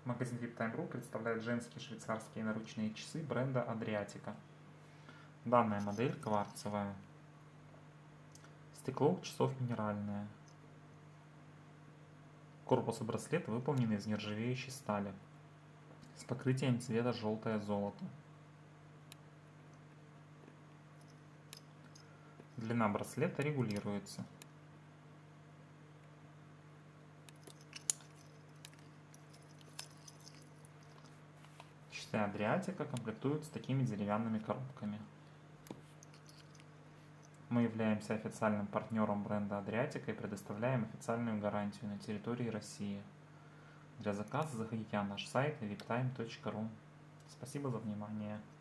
Магазин VIP Time.ru представляет женские швейцарские наручные часы бренда Adriatica. Данная модель кварцевая. Стекло часов минеральное. Корпус и браслет выполнены из нержавеющей стали с покрытием цвета желтое золото. Длина браслета регулируется. Часы Adriatica комплектуют с такими деревянными коробками. Мы являемся официальным партнером бренда Adriatica и предоставляем официальную гарантию на территории России. Для заказа заходите на наш сайт viptime.ru. Спасибо за внимание.